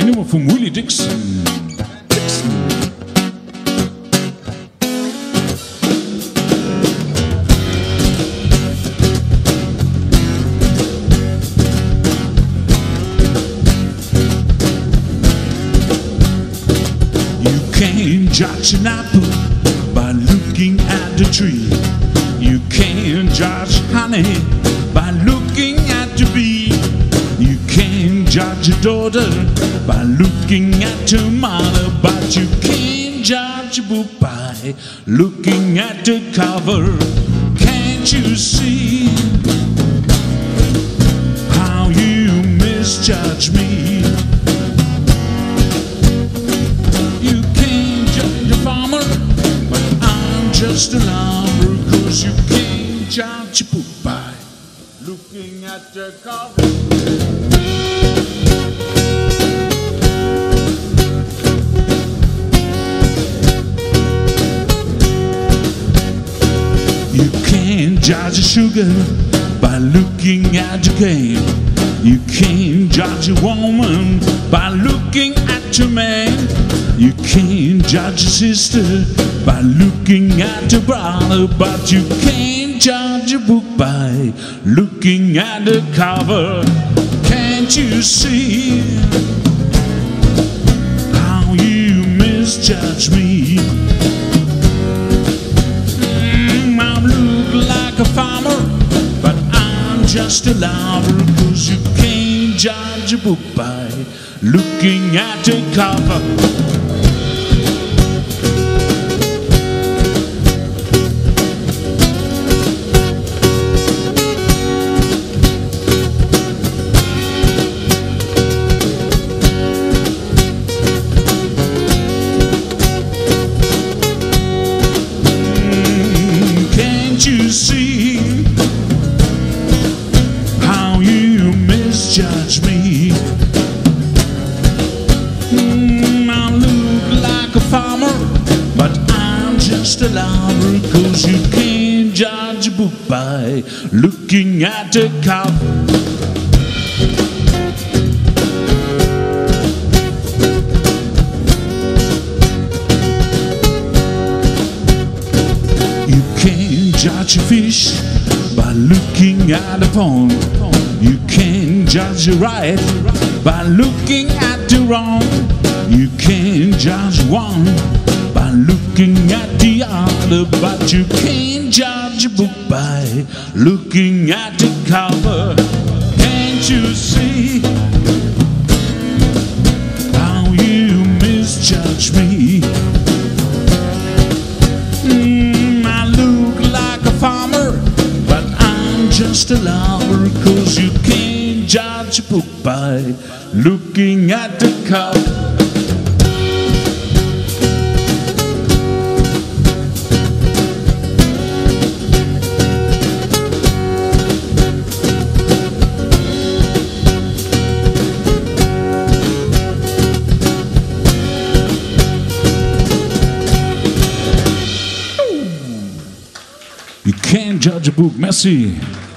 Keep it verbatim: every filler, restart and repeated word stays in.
nummer from Willie Dixon. Dixon. You can't judge an apple by looking at the tree. You can't judge honey by looking at the bee. You can't judge a daughter by looking at her mother, but you can't judge a book by looking at the cover. Can't you see how you misjudge me? You can't judge a farmer, but I'm just a lumber, 'cause you can't judge a book by looking at the cover. You can't judge a sugar by looking at the cane. You can't judge a woman by looking at a man. You can't judge a sister by looking at a brother, but you can't judge a book by looking at the cover. Can't you see how you misjudge me? Mm, I look like a farmer, but I'm just a lover, 'cause you can't judge a book by looking at the cover. You see how you misjudge me. mm, I look like a farmer, but I'm just a lover, 'cause you can't judge a book by looking at the cover. Judge a fish by looking at a pond. You can't judge a right by looking at the wrong. You can't judge one by looking at the other, but you can't judge a book by looking at the cover. Can't you see how you misjudge me? Just a lover, 'cause you can't judge a book by looking at the cover. You can't judge a book, merci.